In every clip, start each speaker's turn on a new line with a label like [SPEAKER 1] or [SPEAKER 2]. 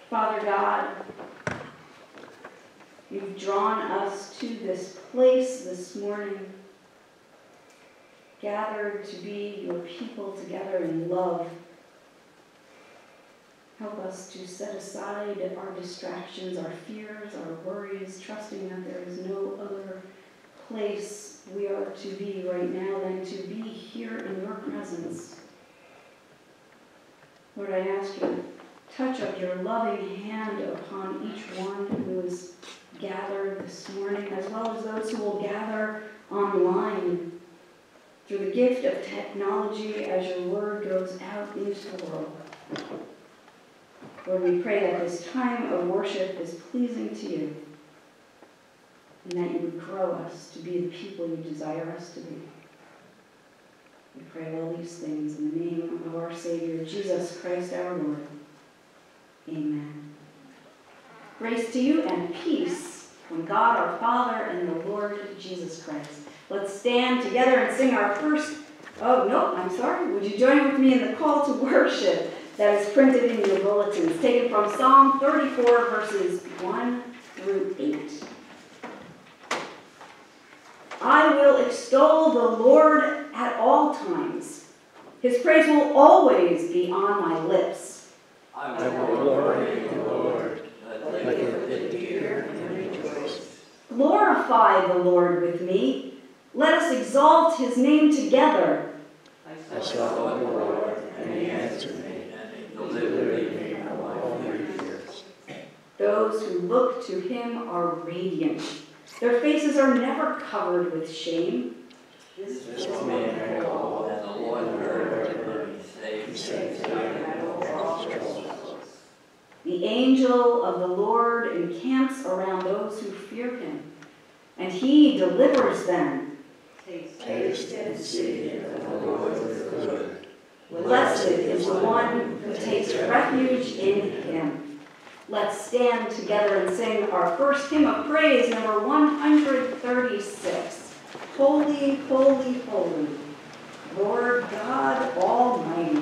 [SPEAKER 1] Father God, you've drawn us to this place this morning, gathered to be your people together in love. Help us to set aside our distractions, our fears, our worries, trusting that there is no other place we are to be right now than to be here in your presence. Lord, I ask you, touch of your loving hand upon each one who is gathered this morning, as well as those who will gather online through the gift of technology as your word goes out into the world. Lord, we pray that this time of worship is pleasing to you, and that you would grow us to be the people you desire us to be. We pray all these things in the name of our Savior, Jesus Christ our Lord. Amen. Grace to you and peace from God our Father and the Lord Jesus Christ. Let's stand together and sing our first, would you join with me in the call to worship that is printed in your bulletins, taken from Psalm 34, verses 1 through 8. I will extol the Lord at all times. His praise will always be on my lips.
[SPEAKER 2] I will glory in the Lord. Let it hear and rejoice.
[SPEAKER 1] Glorify the Lord with me. Let us exalt his name together.
[SPEAKER 2] I sought the Lord, and he answered me, and delivered me from all my fears.
[SPEAKER 1] Those who look to him are radiant. Their faces are never covered with shame.
[SPEAKER 2] This man called, and the Lord heard him, and he saved him from all his troubles.
[SPEAKER 1] The angel of the Lord encamps around those who fear him, and he delivers them.
[SPEAKER 2] Taste and see that the Lord is good.
[SPEAKER 1] Blessed is the one who takes refuge in him. Let's stand together and sing our first hymn of praise, number 136. Holy, holy, holy, Lord God Almighty.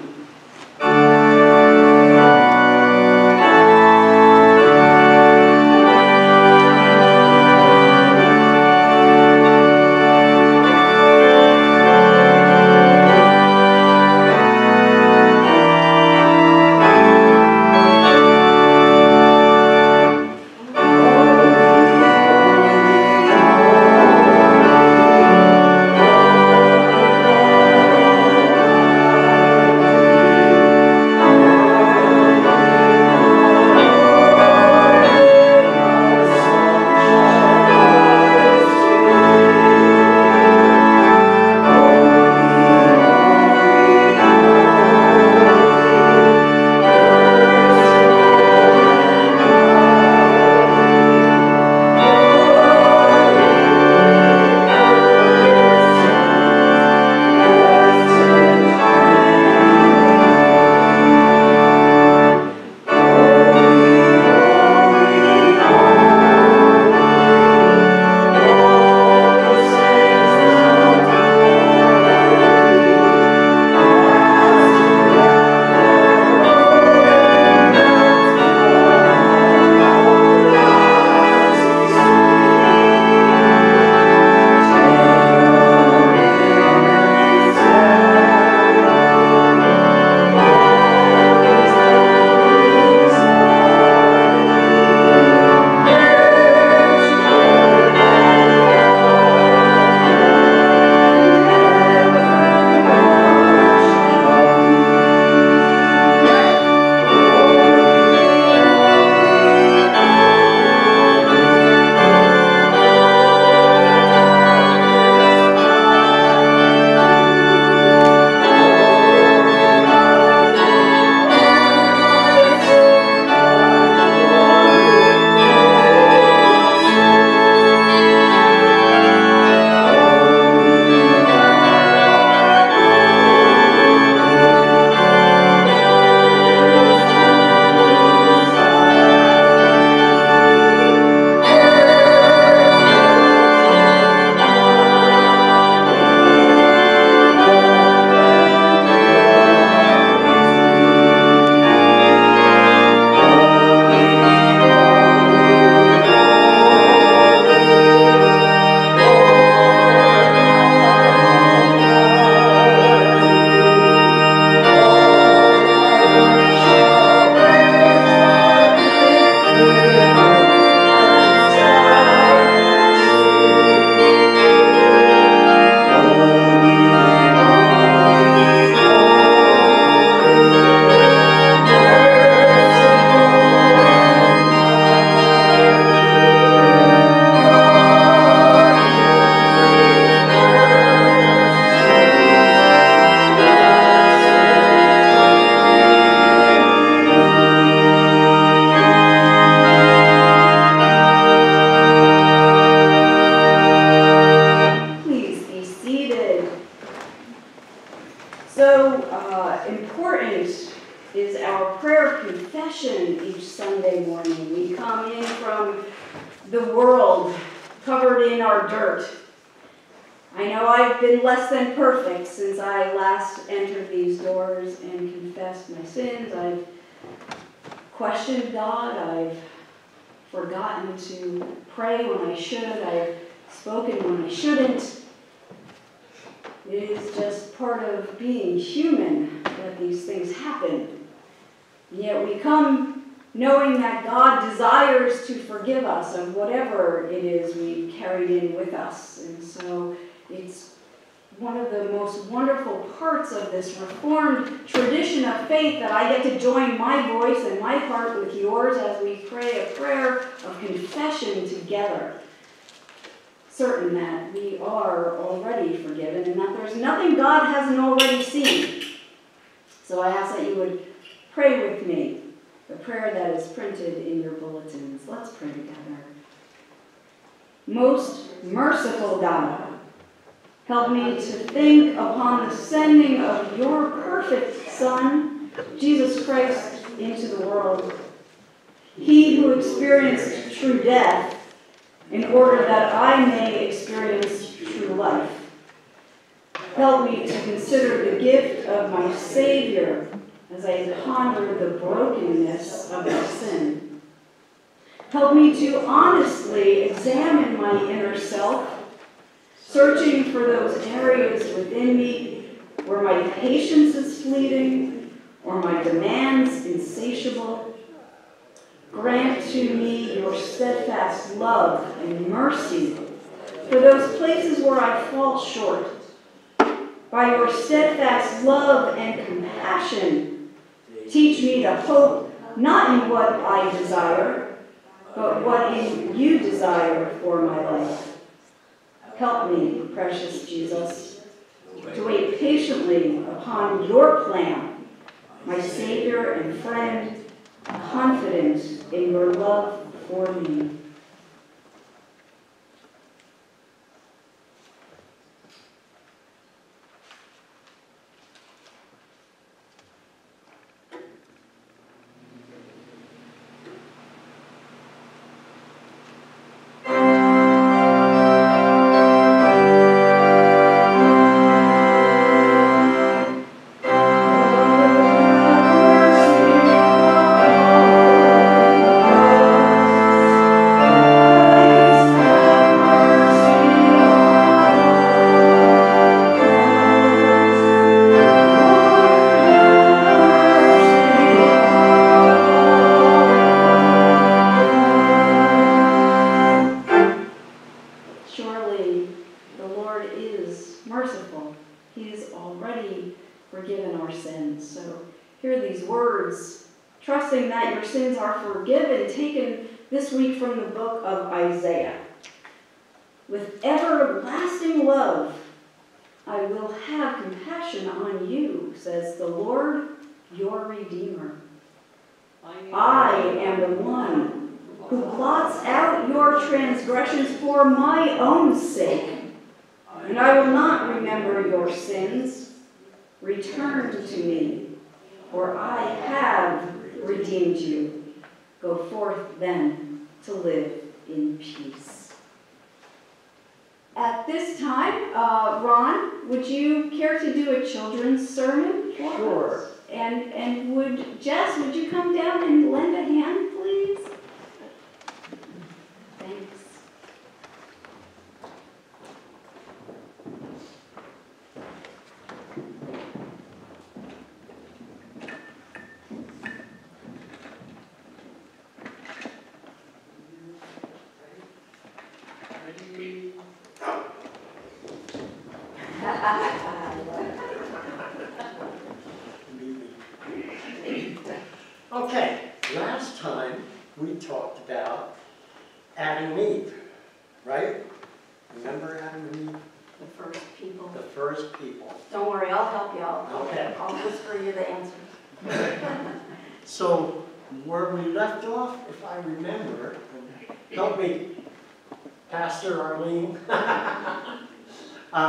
[SPEAKER 1] is our prayer confession each Sunday morning. We come in from the world covered in our dirt. I know I've been less than perfect since I last entered these doors and confessed my sins. I've questioned God. I've forgotten to pray when I should. I've spoken when I shouldn't. It is just part of being human that these things happen. And yet we come knowing that God desires to forgive us of whatever it is we've carried in with us. And so it's one of the most wonderful parts of this Reformed tradition of faith that I get to join my voice and my heart with yours as we pray a prayer of confession together, certain that we are already forgiven and that there's nothing God hasn't already seen. So I ask that you would pray with me the prayer that is printed in your bulletins. Let's pray together. Most merciful God, help me to think upon the sending of your perfect Son, Jesus Christ, into the world. He who experienced true death in order that I may experience true life. Help me to consider the gift of my Savior as I ponder the brokenness of my sin. Help me to honestly examine my inner self, searching for those areas within me where my patience is fleeting or my demands insatiable. Grant to me your steadfast love and mercy for those places where I fall short. By your steadfast love and compassion, teach me to hope not in what I desire, but what in you desire for my life. Help me, precious Jesus, to wait patiently upon your plan, my Savior and friend, confident in your love for me. Trusting that your sins are forgiven, taken this week from the book of Isaiah. With everlasting love, I will have compassion on you, says the Lord, your Redeemer. I am the one who blots out your transgressions for my own sake, and I will not remember your sins. Return to me, for I have redeemed you. Go forth then to live in peace. At this time, Ron, would you care to do a children's sermon?
[SPEAKER 3] Sure.
[SPEAKER 1] And would Jess, would you come down and lend a hand, please? Thanks.
[SPEAKER 3] Okay, last time we talked about Adam and Eve, right? Remember Adam and Eve?
[SPEAKER 1] The first people.
[SPEAKER 3] The first people.
[SPEAKER 1] Don't worry, I'll help you out.
[SPEAKER 3] Okay.
[SPEAKER 1] I'll whisper you the answer.
[SPEAKER 3] So, where we left off, if I remember, help me, Pastor Arlene.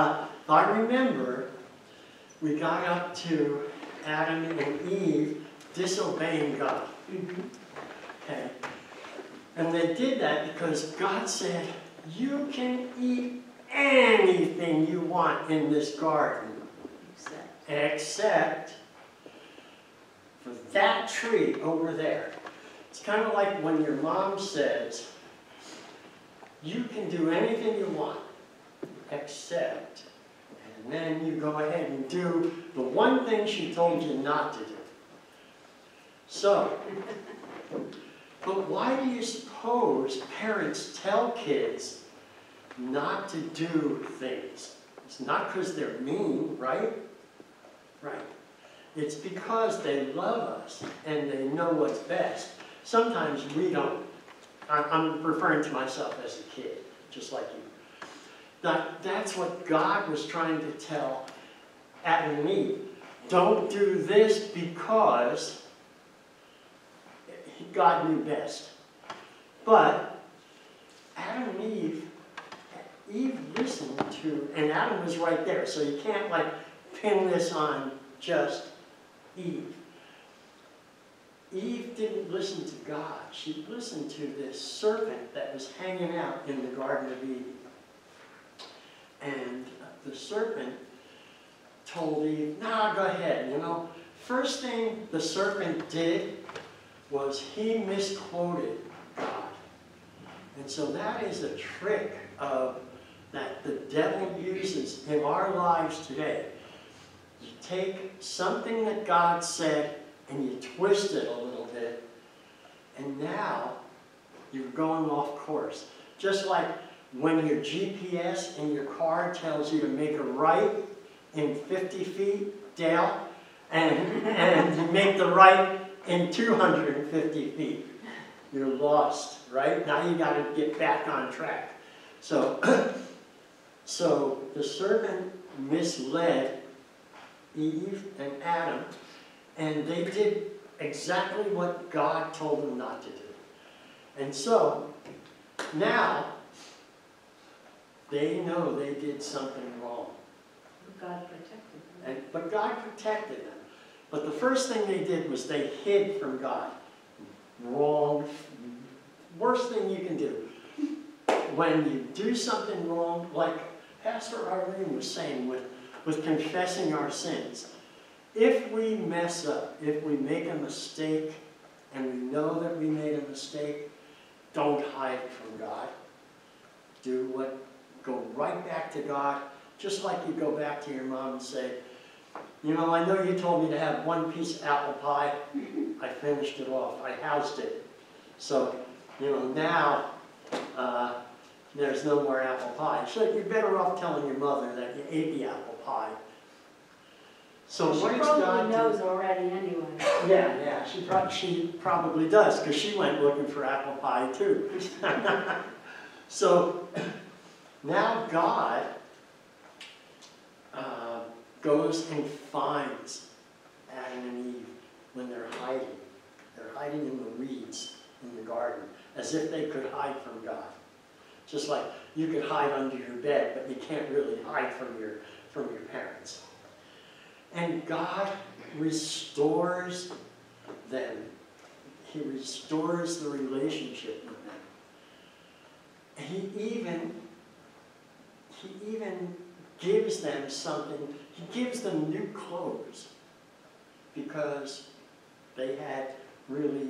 [SPEAKER 3] I remember we got up to Adam and Eve disobeying God. Okay? And they did that because God said, you can eat anything you want in this garden, except for that tree over there. It's kind of like when your mom says, you can do anything you want, except, and then you go ahead and do the one thing she told you not to do. So, but why do you suppose parents tell kids not to do things? It's not because they're mean, right? Right. It's because they love us and they know what's best. Sometimes we don't. I'm referring to myself as a kid, just like you. That's what God was trying to tell Adam and Eve. Don't do this because God knew best. But Adam and Eve listened to, and Adam was right there, so you can't like pin this on just Eve. Eve didn't listen to God. She listened to this serpent that was hanging out in the Garden of Eden. And the serpent told Eve, nah, go ahead. You know, first thing the serpent did was he misquoted God. And so that is a trick that the devil uses in our lives today. You take something that God said and you twist it a little bit, and now you're going off course. Just like when your GPS in your car tells you to make a right in 50 feet down, and you make the right in 250 feet. You're lost, right? Now you got to get back on track. So, so the serpent misled Eve and Adam, and they did exactly what God told them not to do. And so, now, they know they did something wrong.
[SPEAKER 4] God protected them.
[SPEAKER 3] But God protected them. But the first thing they did was they hid from God. Wrong. Worst thing you can do. When you do something wrong, like Pastor Arlene was saying with confessing our sins, if we mess up, if we make a mistake, and we know that we made a mistake, don't hide from God. Go right back to God, just like you go back to your mom and say, you know, I know you told me to have one piece of apple pie. I finished it off. I housed it. So, you know, now there's no more apple pie. So you're better off telling your mother that you ate the apple pie. So
[SPEAKER 4] She
[SPEAKER 3] what does
[SPEAKER 4] probably
[SPEAKER 3] God do?
[SPEAKER 4] knows already anyway.
[SPEAKER 3] Yeah, she probably does, because she went looking for apple pie too. So now God goes and finds Adam and Eve when they're hiding. They're hiding in the weeds in the garden, as if they could hide from God. Just like you could hide under your bed, but you can't really hide from your parents. And God restores them. He restores the relationship with them. And He even gives them something. He gives them new clothes because they had really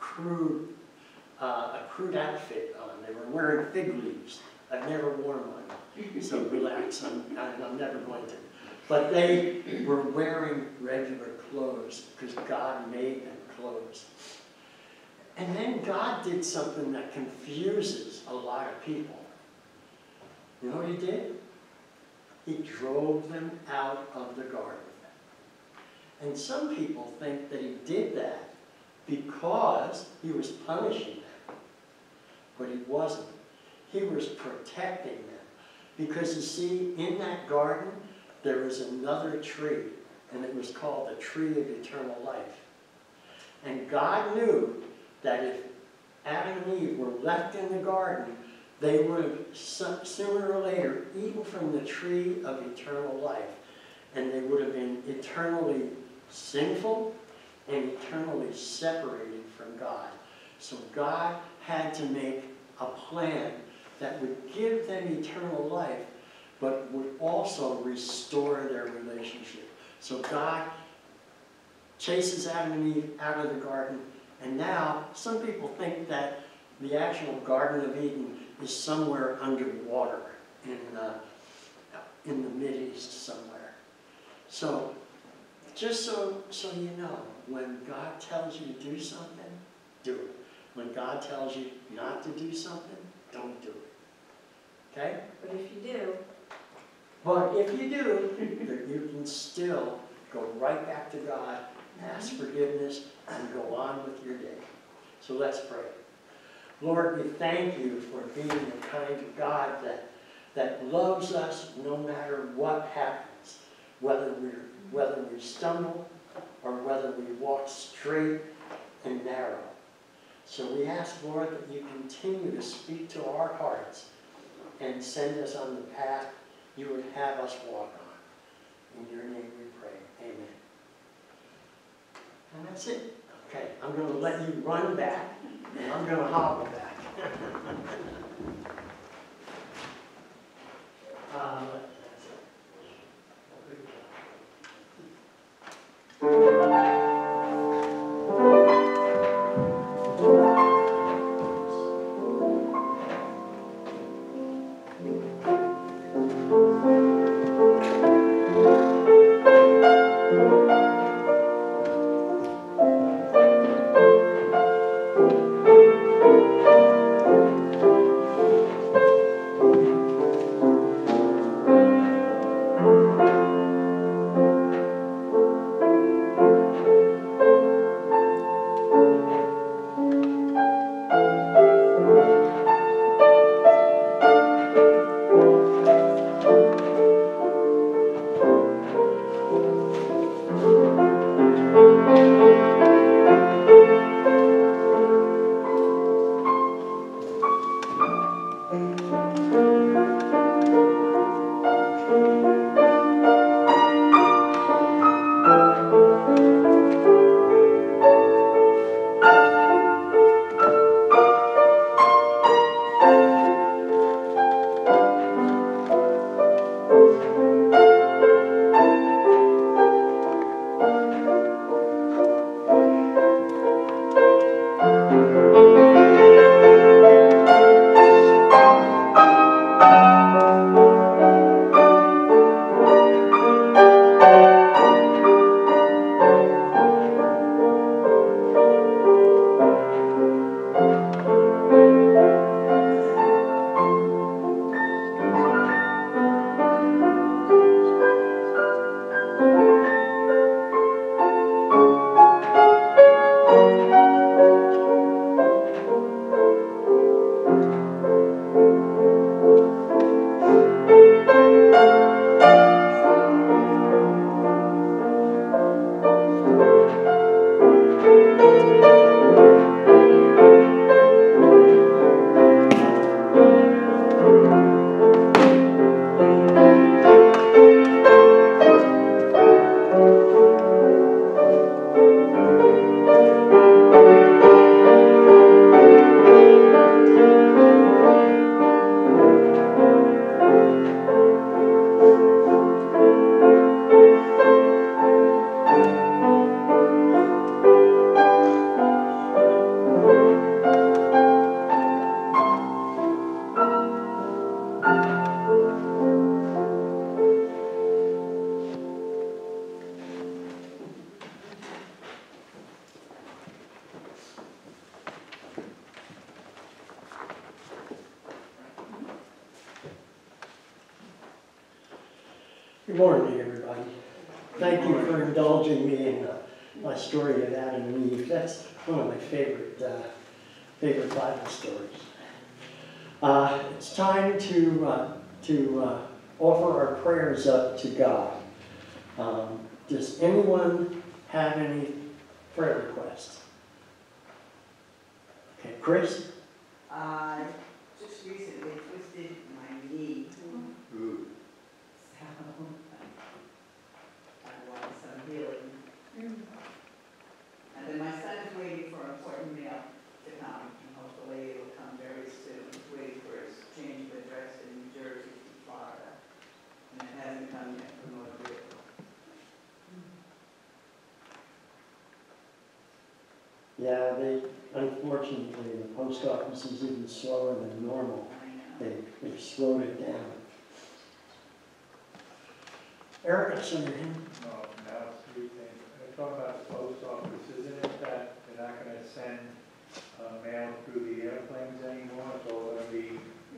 [SPEAKER 3] a crude outfit on. They were wearing fig leaves. I've never worn one, so relax. I'm never going to. But they were wearing regular clothes because God made them clothes. And then God did something that confuses a lot of people. You know what He did? He drove them out of the garden. And some people think that He did that because He was punishing them. But He wasn't. He was protecting them. Because you see, in that garden, there was another tree, and it was called the tree of eternal life. And God knew that if Adam and Eve were left in the garden, they would sooner or later eaten from the tree of eternal life. And they would have been eternally sinful and eternally separated from God. So God had to make a plan that would give them eternal life, but would also restore their relationship. So God chases Adam and Eve out of the garden, and now some people think that the actual Garden of Eden is somewhere underwater in the Mideast somewhere. So just so you know, when God tells you to do something, do it. When God tells you not to do something, don't do it. Okay?
[SPEAKER 4] But if you do,
[SPEAKER 3] But if you do, you can still go right back to God, ask forgiveness, and go on with your day. So let's pray. Lord, we thank you for being the kind of God that loves us no matter what happens, whether we stumble or whether we walk straight and narrow. So we ask, Lord, that you continue to speak to our hearts and send us on the path you would have us walk on. In your name we pray. Amen. And that's it. Okay, I'm going to let you run back, and I'm going to hobble back. That's it. Good morning, everybody. Thank you for indulging me in my story of Adam and Eve. That's one of my favorite Bible stories. It's time to offer our prayers up to God. Does anyone have any prayer requests? Okay, Chris?
[SPEAKER 5] Just recently twisted my knee.
[SPEAKER 2] Ooh.
[SPEAKER 5] So I want some healing.
[SPEAKER 3] Yeah, unfortunately, the post office is even slower than normal. They've slowed it down. Eric, I saw your hand.
[SPEAKER 6] No, now it's three things. I'm talking about the post office, isn't it that they're not gonna send mail through the airplanes anymore? It's all gonna be,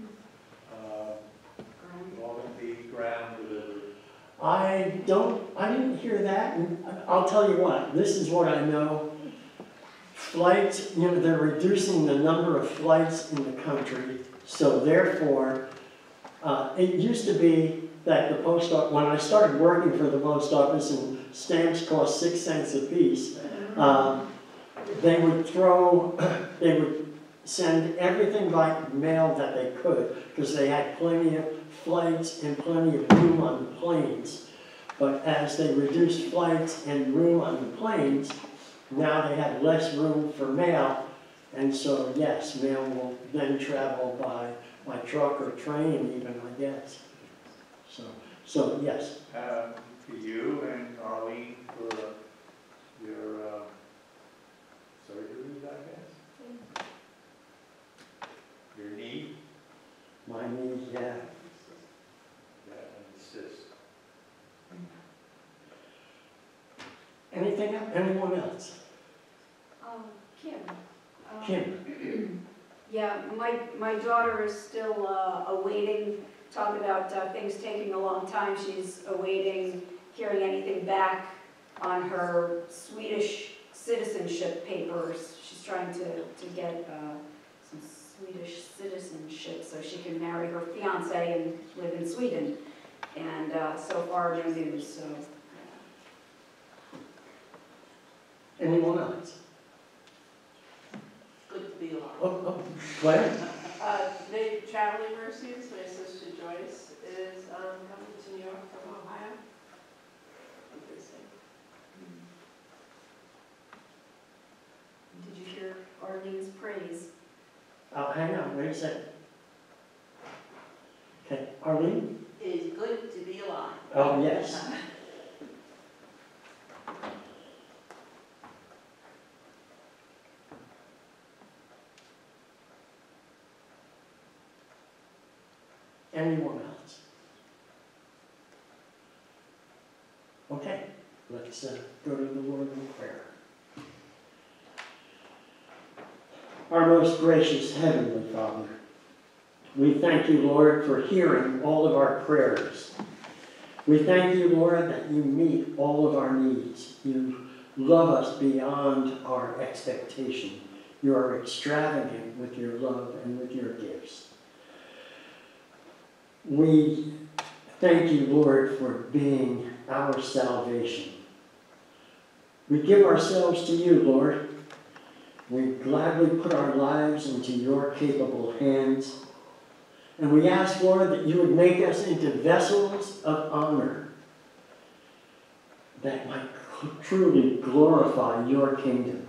[SPEAKER 6] all gonna be ground delivered.
[SPEAKER 3] I didn't hear that, and I'll tell you what, this is what I know. Flights, they're reducing the number of flights in the country, so therefore, it used to be that the post office, when I started working for the post office and stamps cost 6 cents a piece, they would send everything by mail that they could, because they had plenty of flights and plenty of room on the planes. But as they reduced flights and room on the planes, now they have less room for mail, and so yes, mail will then travel by truck or train even, I guess. So yes.
[SPEAKER 6] For you and Arlene for your surgeries, I guess? Your knee?
[SPEAKER 3] My knee, yeah.
[SPEAKER 6] Yeah, and the cyst.
[SPEAKER 3] Anyone else?
[SPEAKER 1] Kim.
[SPEAKER 3] Kim?
[SPEAKER 1] Yeah, my daughter is still awaiting, talk about things taking a long time. She's awaiting hearing anything back on her Swedish citizenship papers. She's trying to get some Swedish citizenship so she can marry her fiance and live in Sweden. And so far, no news, so.
[SPEAKER 3] Anyone else?
[SPEAKER 7] Good to be alive.
[SPEAKER 3] Claire?
[SPEAKER 7] The Traveling Mercies, my sister Joyce, is coming to New York from Ohio. Interesting.
[SPEAKER 1] Did you hear Arlene's praise?
[SPEAKER 3] Oh, hang on, wait a second. Okay, Arlene?
[SPEAKER 7] It is good to be alive.
[SPEAKER 3] Oh, yes. Anyone else? Okay, let's go to the Lord in prayer. Our most gracious Heavenly Father, we thank you, Lord, for hearing all of our prayers. We thank you, Lord, that you meet all of our needs. You love us beyond our expectation. You are extravagant with your love and with your gifts. We thank you, Lord, for being our salvation. We give ourselves to you, Lord. We gladly put our lives into your capable hands. And we ask, Lord, that you would make us into vessels of honor that might truly glorify your kingdom.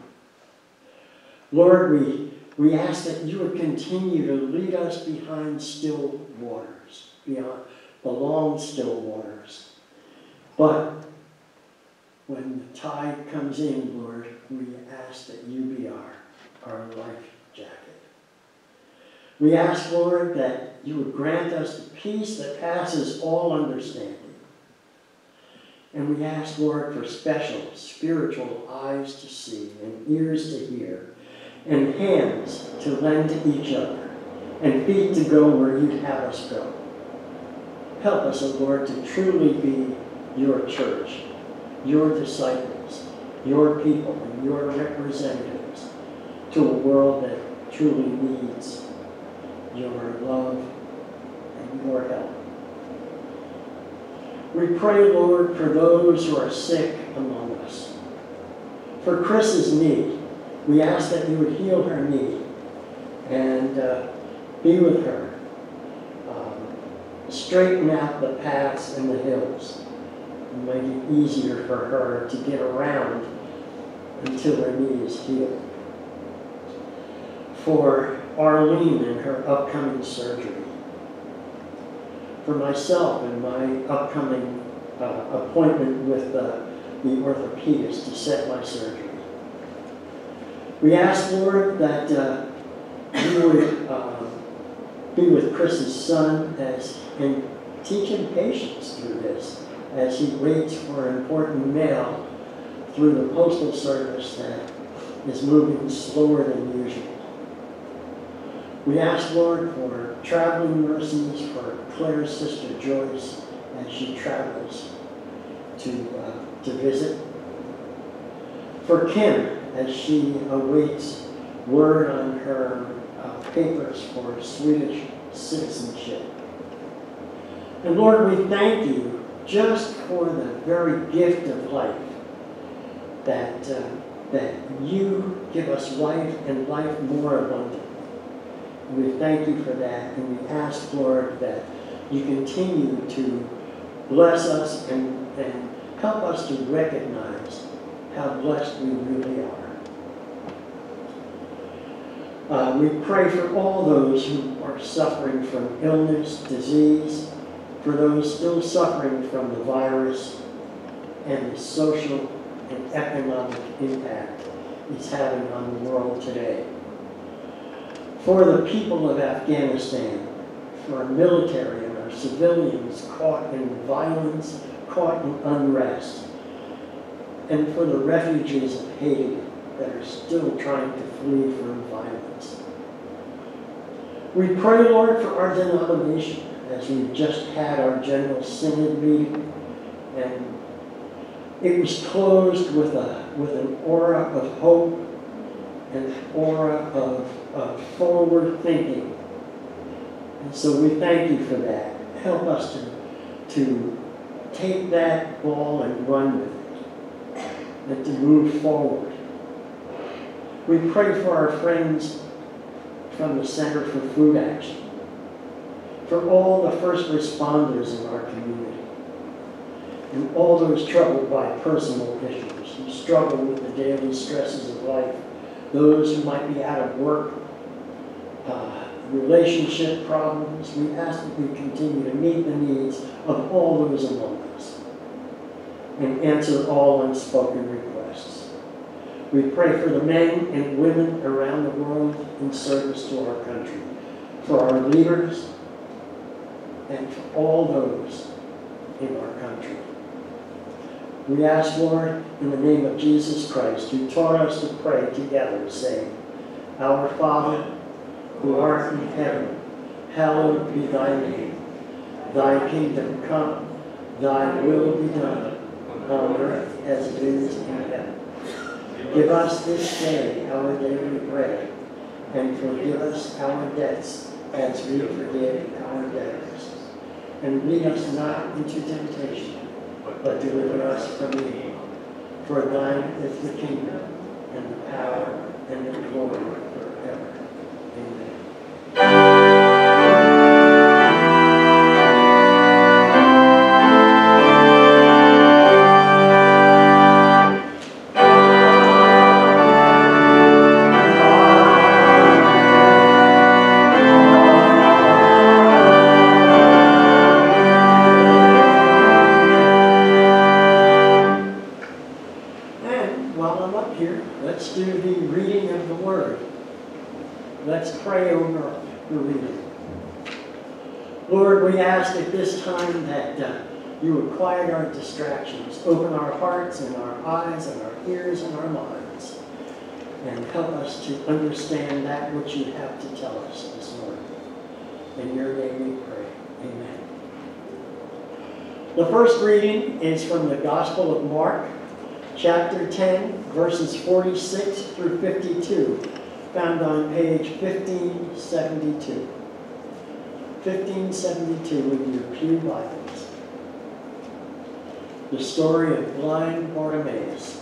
[SPEAKER 3] Lord, we ask that you would continue to lead us behind still waters, beyond the long still waters. But when the tide comes in, Lord, we ask that you be our life jacket. We ask, Lord, that you would grant us the peace that passes all understanding. And we ask, Lord, for special spiritual eyes to see and ears to hear and hands to lend to each other and feet to go where you'd have us go. Help us, O Lord, to truly be your church, your disciples, your people, and your representatives to a world that truly needs your love and your help. We pray, Lord, for those who are sick among us. For Chris's knee, we ask that you would heal her knee and be with her. Straighten out the paths and the hills and make it easier for her to get around until her knee is healed. For Arlene and her upcoming surgery. For myself and my upcoming appointment with the orthopedist to set my surgery. We ask, Lord, that you would be with Chris's son and teach him patience through this as he waits for important mail through the postal service that is moving slower than usual. We ask, Lord, for traveling mercies for Claire's sister Joyce as she travels to visit. For Kim as she awaits word on her papers for Swedish citizenship. And Lord, we thank you just for the very gift of life, that you give us life and life more abundantly. We thank you for that, and we ask, Lord, that you continue to bless us and help us to recognize how blessed we really are. We pray for all those who are suffering from illness, disease, for those still suffering from the virus and the social and economic impact it's having on the world today. For the people of Afghanistan, for our military and our civilians caught in violence, caught in unrest, and for the refugees of Haiti that are still trying to flee from violence. We pray, Lord, for our denomination as we've just had our General Synod meeting, and it was closed with an aura of hope and an aura of forward thinking. And so we thank you for that. Help us to take that ball and run with it, and to move forward. We pray for our friends from the Center for Food Action, for all the first responders in our community, and all those troubled by personal issues, who struggle with the daily stresses of life, those who might be out of work, relationship problems. We ask that we continue to meet the needs of all those among us and answer all unspoken requests. We pray for the men and women around the world in service to our country, for our leaders, and for all those in our country. We ask, Lord, in the name of Jesus Christ, who taught us to pray together, saying, Our Father, who art in heaven, hallowed be thy name. Thy kingdom come, thy will be done, on earth as it is in heaven. Give us this day our daily bread, and forgive us our debts as we forgive our debtors. And lead us not into temptation, but deliver us from evil. For thine is the kingdom, and the power, and the glory forever. Amen. Let's do the reading of the Word. Let's pray over the reading. Lord, we ask at this time that you would quiet our distractions, open our hearts and our eyes and our ears and our minds, and help us to understand that which you have to tell us this morning. In your name we pray. Amen. The first reading is from the Gospel of Mark, chapter 10, verses 46 through 52, found on page 1572. 1572 in your pew Bibles. The story of blind Bartimaeus.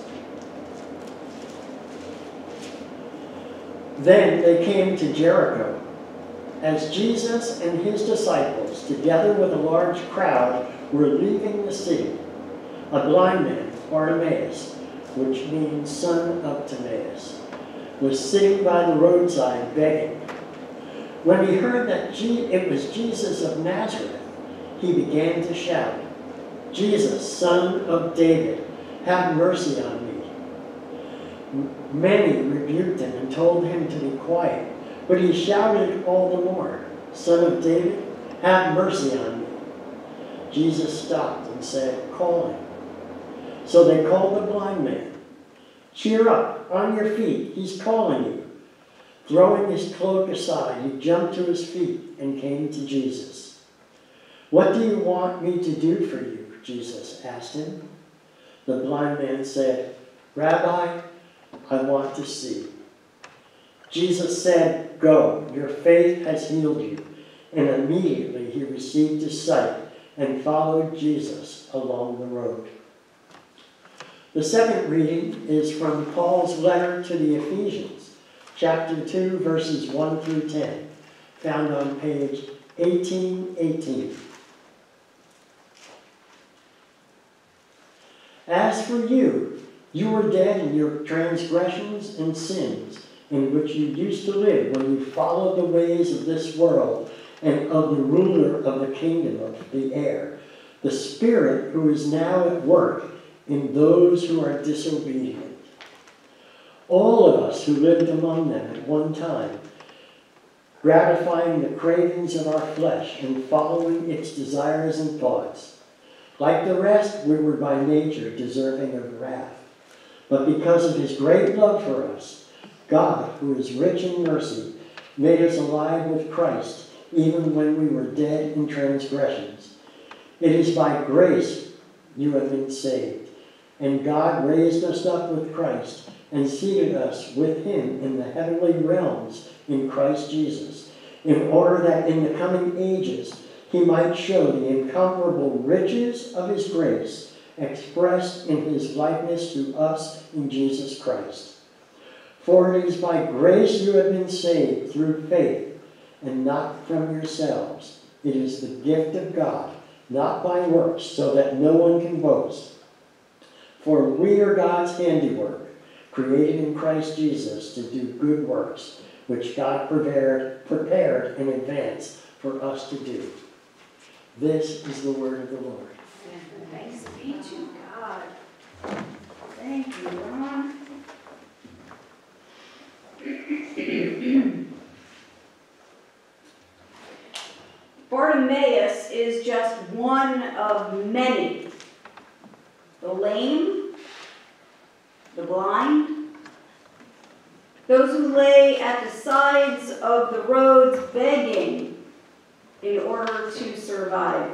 [SPEAKER 3] Then they came to Jericho. As Jesus and his disciples, together with a large crowd, were leaving the city, a blind man, Bartimaeus, which means son of Timaeus, was sitting by the roadside begging. When he heard that it was Jesus of Nazareth, he began to shout, "Jesus, Son of David, have mercy on me." Many rebuked him and told him to be quiet, but he shouted all the more, "Son of David, have mercy on me." Jesus stopped and said, "Call him." So they called the blind man. "Cheer up, on your feet, he's calling you." Throwing his cloak aside, he jumped to his feet and came to Jesus. "What do you want me to do for you?" Jesus asked him. The blind man said, "Rabbi, I want to see." Jesus said, "Go, your faith has healed you." And immediately he received his sight and followed Jesus along the road. The second reading is from Paul's letter to the Ephesians, chapter 2, verses 1 through 10, found on page 1818. "As for you, you were dead in your transgressions and sins, in which you used to live when you followed the ways of this world and of the ruler of the kingdom of the air, the Spirit who is now at work in those who are disobedient. All of us who lived among them at one time, gratifying the cravings of our flesh and following its desires and thoughts. Like the rest, we were by nature deserving of wrath. But because of his great love for us, God, who is rich in mercy, made us alive with Christ, even when we were dead in transgressions. It is by grace you have been saved. And God raised us up with Christ and seated us with him in the heavenly realms in Christ Jesus, in order that in the coming ages he might show the incomparable riches of his grace expressed in his likeness to us in Jesus Christ. For it is by grace you have been saved through faith, and not from yourselves. It is the gift of God, not by works, so that no one can boast. For we are God's handiwork, created in Christ Jesus to do good works, which God prepared in advance for us to do." This is the word of the Lord.
[SPEAKER 1] Thanks be to God. Thank you, Ron. Bartimaeus is just one of many. The lame, the blind, those who lay at the sides of the roads begging in order to survive.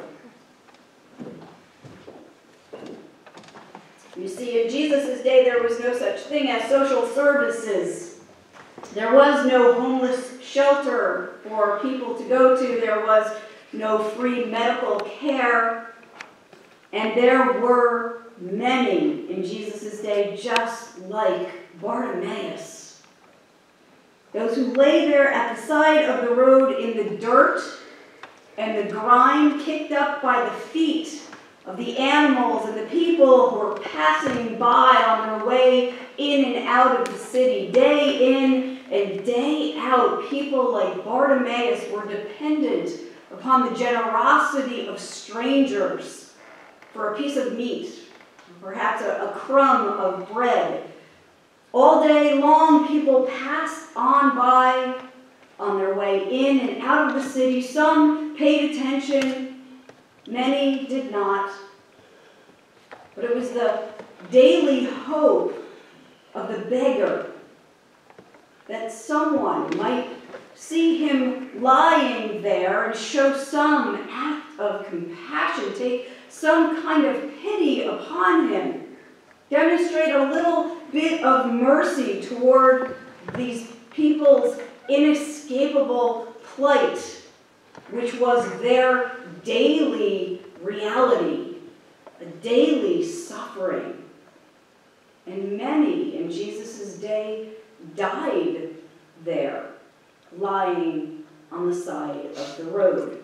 [SPEAKER 1] You see, in Jesus' day, there was no such thing as social services. There was no homeless shelter for people to go to. There was no free medical care. And there were many in Jesus' day just like Bartimaeus. Those who lay there at the side of the road in the dirt and the grime kicked up by the feet of the animals and the people who were passing by on their way in and out of the city. Day in and day out, people like Bartimaeus were dependent upon the generosity of strangers for a piece of meat, perhaps a crumb of bread. All day long, people passed on by on their way in and out of the city. Some paid attention, many did not. But it was the daily hope of the beggar that someone might see him lying there and show some act of compassion, take some kind of pity upon him, demonstrate a little bit of mercy toward these people's inescapable plight, which was their daily reality, a daily suffering. And many in Jesus' day died there, lying on the side of the road.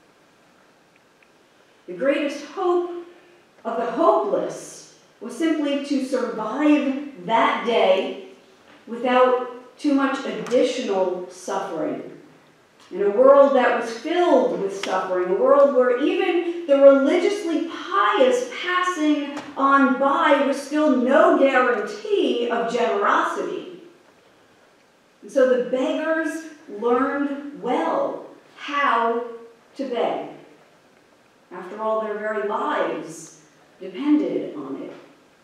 [SPEAKER 1] The greatest hope of the hopeless was simply to survive that day without too much additional suffering. In a world that was filled with suffering, a world where even the religiously pious passing on by was still no guarantee of generosity. And so the beggars learned well how to beg. After all, their very lives depended on it.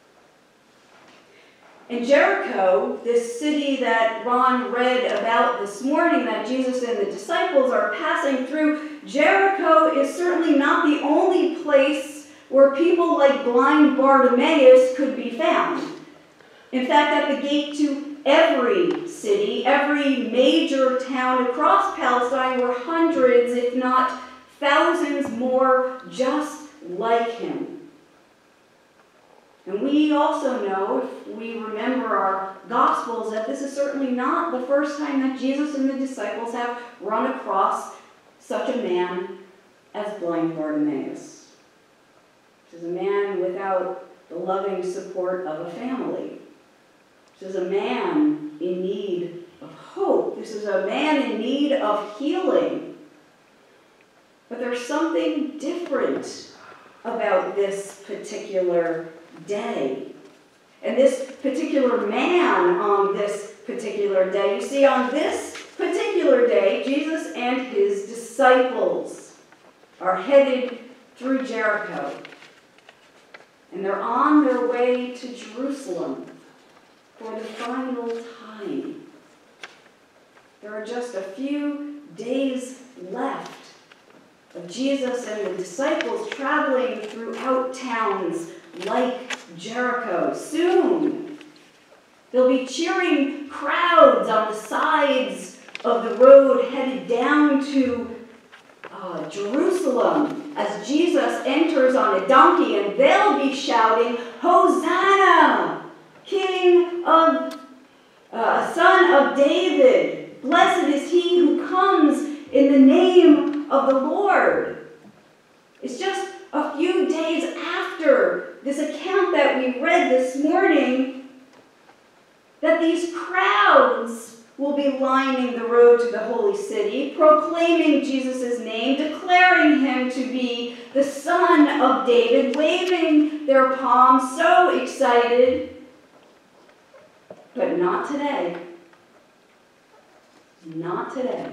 [SPEAKER 1] In Jericho, this city that Ron read about this morning that Jesus and the disciples are passing through, Jericho is certainly not the only place where people like blind Bartimaeus could be found. In fact, at the gate to every city, every major town across Palestine were hundreds, if not thousands more just like him. And we also know, if we remember our Gospels, that this is certainly not the first time that Jesus and the disciples have run across such a man as blind Bartimaeus. This is a man without the loving support of a family. This is a man in need of hope. This is a man in need of healing. But there's something different about this particular day. And this particular man on this particular day, you see, on this particular day, Jesus and his disciples are headed through Jericho. And they're on their way to Jerusalem for the final time. There are just a few days left of Jesus and the disciples traveling throughout towns like Jericho. Soon, there'll be cheering crowds on the sides of the road headed down to Jerusalem as Jesus enters on a donkey, and they'll be shouting, "Hosanna, King of, Son of David! Blessed is he who comes in the name of the Lord." It's just a few days after this account that we read this morning that these crowds will be lining the road to the holy city, proclaiming Jesus' name, declaring him to be the Son of David, waving their palms, so excited. But not today. Not today.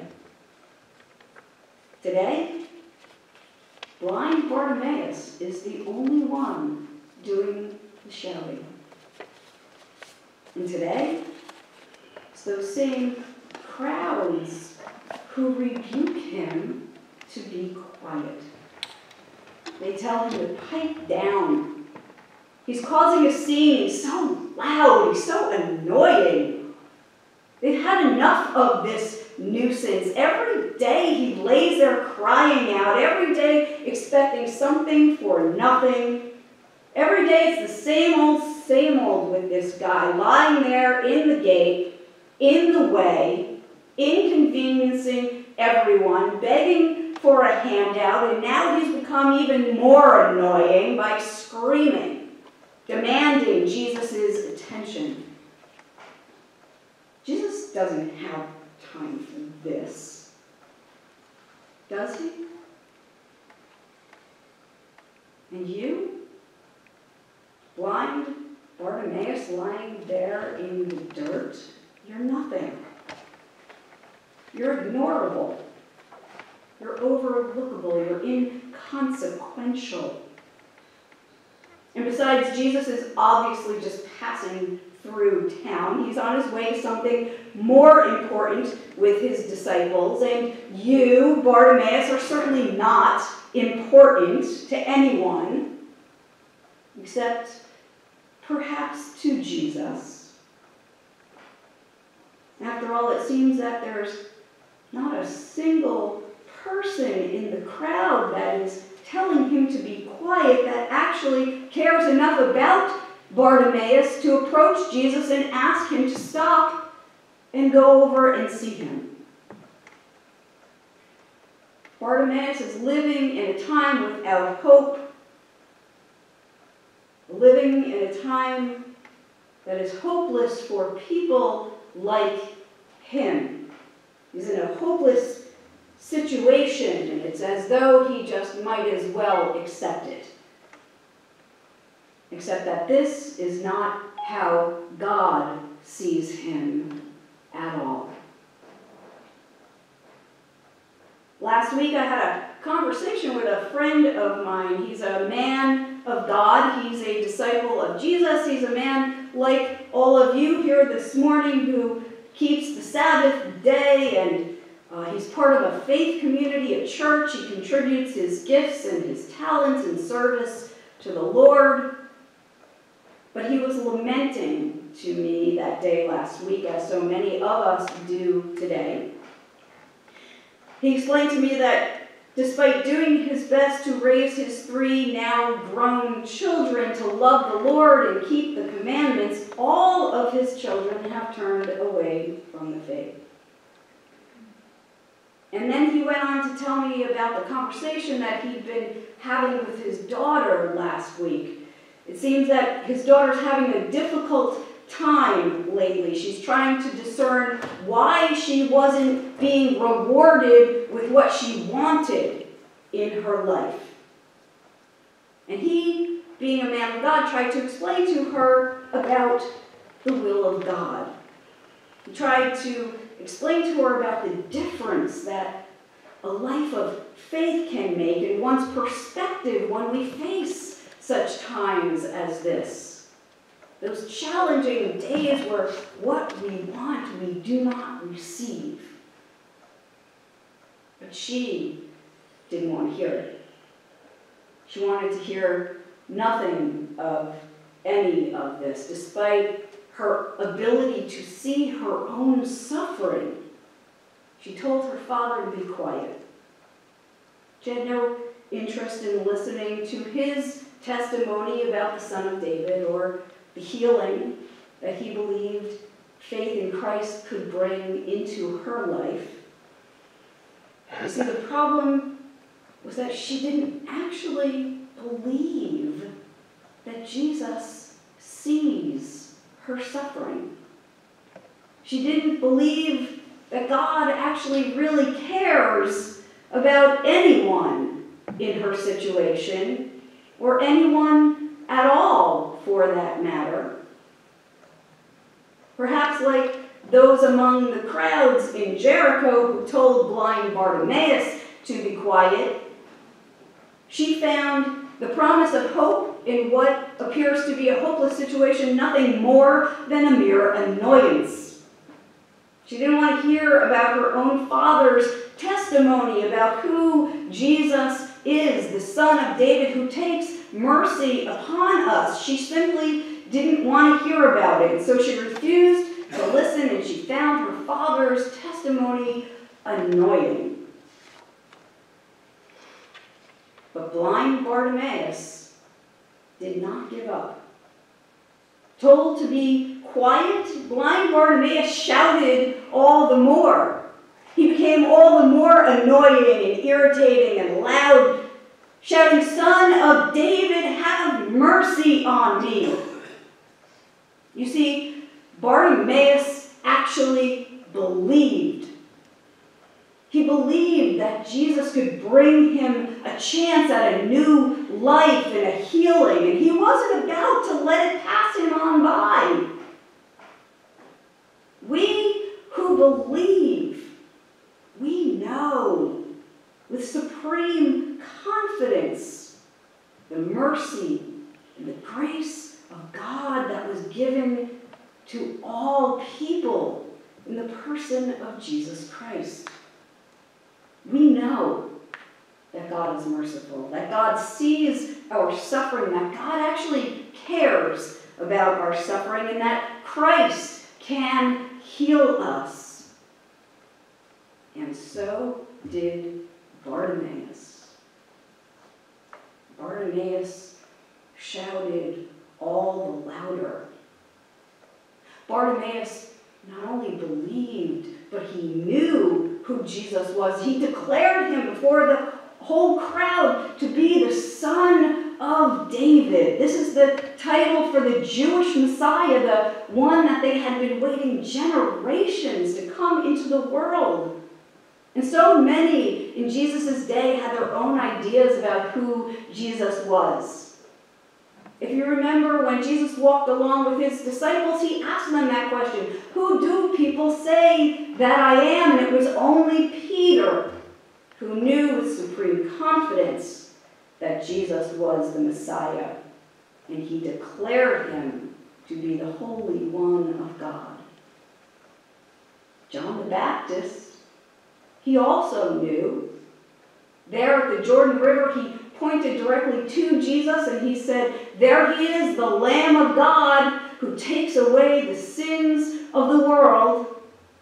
[SPEAKER 1] Today, blind Bartimaeus is the only one doing the shouting. And today, it's those same crowds who rebuke him to be quiet. They tell him to pipe down. He's causing a scene. He's so loud. He's so annoying. They've had enough of this nuisance. Every day he lays there crying out. Every day expecting something for nothing. Every day it's the same old with this guy lying there in the gate, in the way, inconveniencing everyone, begging for a handout, and now he's become even more annoying by screaming, demanding Jesus' attention. Jesus doesn't have time for this, does he? And you? Blind Bartimaeus lying there in the dirt? You're nothing. You're ignorable. You're overlookable. You're inconsequential. And besides, Jesus is obviously just passing through town. He's on his way to something more important with his disciples. And you, Bartimaeus, are certainly not important to anyone, except perhaps to Jesus. After all, it seems that there's not a single person in the crowd that is telling him to be quiet, that actually cares enough about Bartimaeus to approach Jesus and ask him to stop and go over and see him. Bartimaeus is living in a time without hope, living in a time that is hopeless for people like him. He's in a hopeless situation, and it's as though he just might as well accept it. Except that this is not how God sees him at all. Last week I had a conversation with a friend of mine. He's a man of God. He's a disciple of Jesus. He's a man like all of you here this morning who keeps the Sabbath day, and he's part of a faith community at church. He contributes his gifts and his talents in service to the Lord. But he was lamenting to me that day last week, as so many of us do today. He explained to me that despite doing his best to raise his 3 now grown children to love the Lord and keep the commandments, all of his children have turned away from the faith. And then he went on to tell me about the conversation that he'd been having with his daughter last week. It seems that his daughter's having a difficult time lately. She's trying to discern why she wasn't being rewarded with what she wanted in her life. And he, being a man of God, tried to explain to her about the will of God. He tried to explain to her about the difference that a life of faith can make in one's perspective when we face such times as this. Those challenging days where what we want we do not receive. But she didn't want to hear it. She wanted to hear nothing of any of this, despite her ability to see her own suffering. She told her father to be quiet. She had no interest in listening to his testimony about the Son of David or the healing that he believed faith in Christ could bring into her life. You see, the problem was that she didn't actually believe that Jesus sees her suffering. She didn't believe that God actually really cares about anyone in her situation, or anyone at all for that matter. Perhaps like those among the crowds in Jericho who told blind Bartimaeus to be quiet, she found the promise of hope in what appears to be a hopeless situation nothing more than a mere annoyance. She didn't want to hear about her own father's testimony about who Jesus is, the Son of David who takes mercy upon us. She simply didn't want to hear about it, so she refused to listen, and she found her father's testimony annoying. But blind Bartimaeus did not give up. Told to be quiet, blind Bartimaeus shouted all the more. He became all the more annoying and irritating and loud, shouting, "Son of David, have mercy on me." You see, Bartimaeus actually believed. He believed that Jesus could bring him a chance at a new life and a healing, and he wasn't about to let it pass him on by. We who believe, we know with supreme confidence the mercy and the grace of God that was given to all people in the person of Jesus Christ. We know that God is merciful, that God sees our suffering, that God actually cares about our suffering, and that Christ can heal us. And so did Bartimaeus. Bartimaeus shouted all the louder. Bartimaeus not only believed, but he knew who Jesus was. He declared him before the whole crowd to be the Son of David. This is the title for the Jewish Messiah, the one that they had been waiting generations to come into the world. And so many in Jesus' day had their own ideas about who Jesus was. If you remember, when Jesus walked along with his disciples, he asked them that question, "Who do people say that I am?" And it was only Peter who knew with supreme confidence that Jesus was the Messiah, and he declared him to be the Holy One of God. John the Baptist, he also knew. There at the Jordan River, he pointed directly to Jesus and he said, "There he is, the Lamb of God who takes away the sins of the world."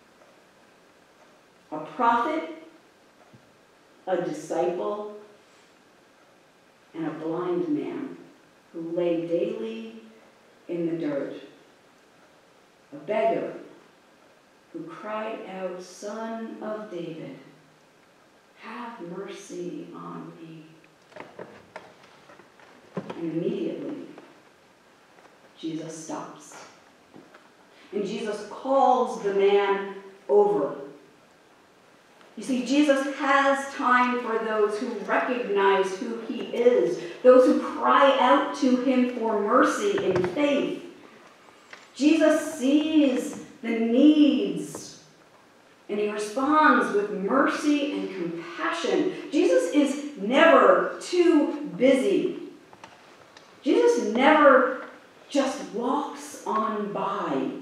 [SPEAKER 1] A prophet, a disciple, and a blind man who lay daily in the dirt. A beggar who cried out, "Son of David, have mercy on me." And immediately, Jesus stops. And Jesus calls the man over. You see, Jesus has time for those who recognize who he is, those who cry out to him for mercy in faith. Jesus sees the needs, and he responds with mercy and compassion. Jesus is never too busy. Jesus never just walks on by.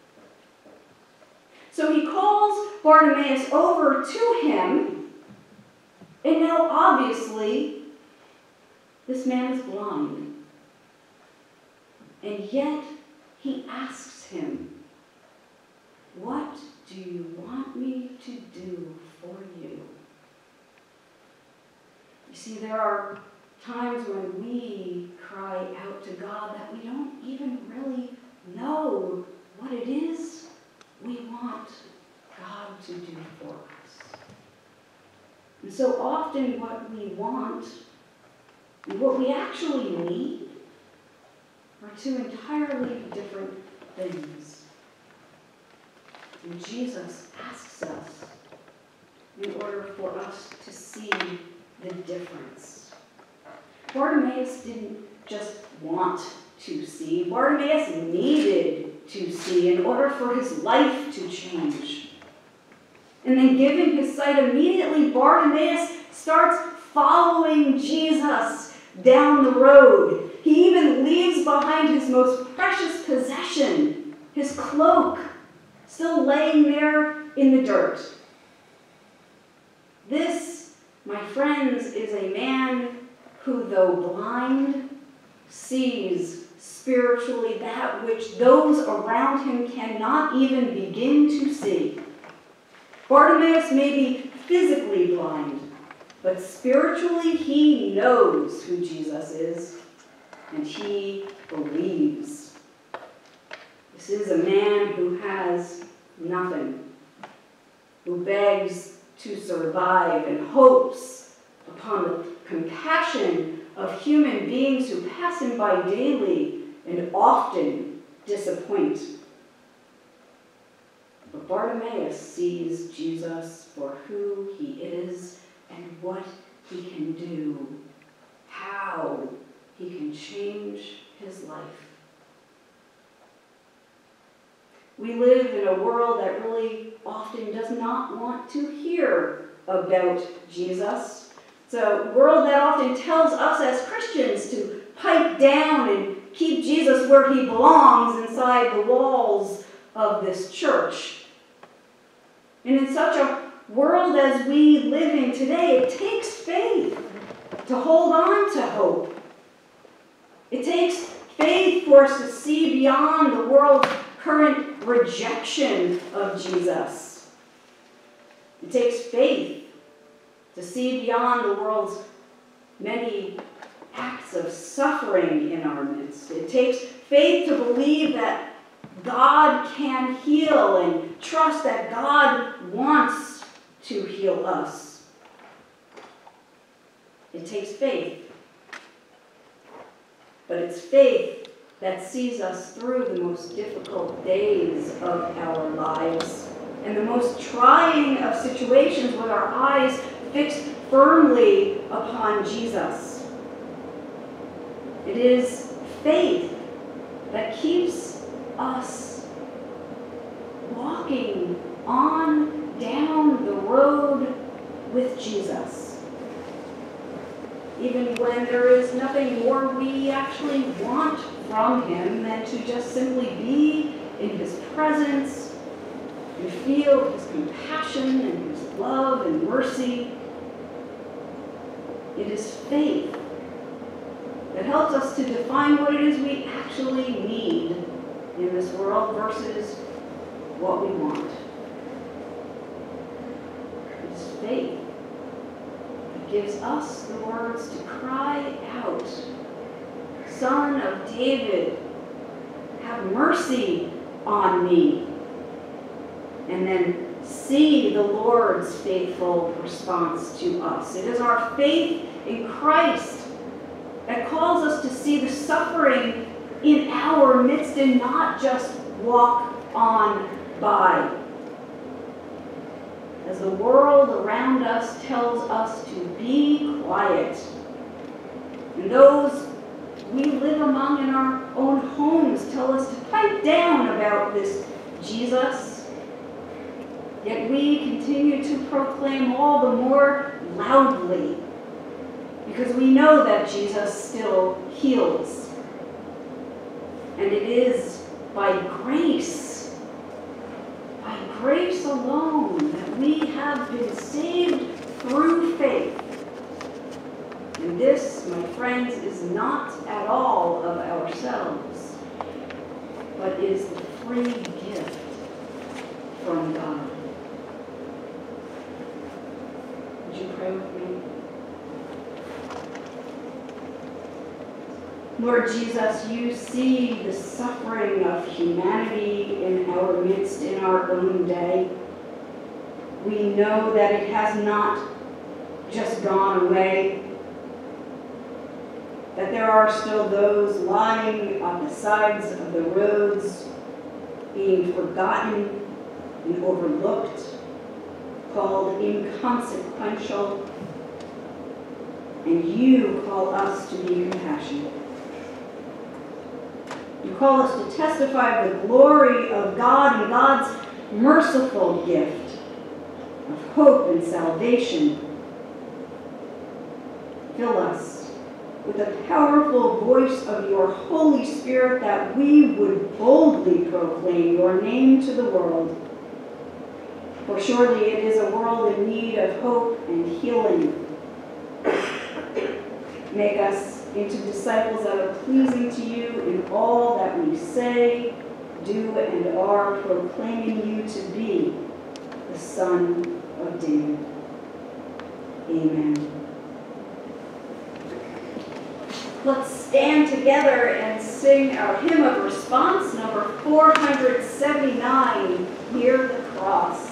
[SPEAKER 1] So he calls Bartimaeus over to him, and now obviously this man is blind. And yet he asks him, "What do you want me to do for you?" You see, there are times when we cry out to God that we don't even really know what it is we want God to do for us. And so often what we want and what we actually need are two entirely different things. And Jesus asks us in order for us to see the difference. Bartimaeus didn't just want to see. Bartimaeus needed to see in order for his life to change. And then, given his sight, immediately Bartimaeus starts following Jesus down the road. He even leaves behind his most precious possession, his cloak, still laying there in the dirt. This, my friends, is a man who, though blind, sees spiritually that which those around him cannot even begin to see. Bartimaeus may be physically blind, but spiritually he knows who Jesus is, and he believes. This is a man who has nothing, who begs to survive and hopes upon the compassion of human beings who pass him by daily and often disappoint. But Bartimaeus sees Jesus for who he is and what he can do, how he can change his life. We live in a world that really often does not want to hear about Jesus. It's a world that often tells us as Christians to pipe down and keep Jesus where he belongs inside the walls of this church. And in such a world as we live in today, it takes faith to hold on to hope. It takes faith for us to see beyond the world's current rejection of Jesus. It takes faith to see beyond the world's many acts of suffering in our midst. It takes faith to believe that God can heal and trust that God wants to heal us. It takes faith. But it's faith that sees us through the most difficult days of our lives. and the most trying of situations with our eyes fixed firmly upon Jesus. It is faith that keeps us walking on down the road with Jesus. Even when there is nothing more we actually want from him than to just simply be in his presence and feel his compassion and his love and mercy. It is faith that helps us to define what it is we actually need in this world versus what we want. It is faith that gives us the words to cry out, Son of David, have mercy on me. And then see the Lord's faithful response to us. It is our faith in Christ that calls us to see the suffering in our midst and not just walk on by. As the world around us tells us to be quiet, and those we live among in our own homes tell us to pipe down about this Jesus, yet we continue to proclaim all the more loudly because we know that Jesus still heals. And it is by grace alone, that we have been saved through faith. And this, my friends, is not at all of ourselves, but is the free gift from God. Would you pray with me? Lord Jesus, you see the suffering of humanity in our midst in our own day. We know that it has not just gone away, that there are still those lying on the sides of the roads, being forgotten and overlooked, called inconsequential, and you call us to be compassionate. You call us to testify of the glory of God and God's merciful gift of hope and salvation. Fill us with the powerful voice of your Holy Spirit that we would boldly proclaim your name to the world. For surely it is a world in need of hope and healing. Make us into disciples that are pleasing to you in all that we say, do, and are, proclaiming you to be the Son of David. Amen. Let's stand together and sing our hymn of response, number 479, Near the Cross.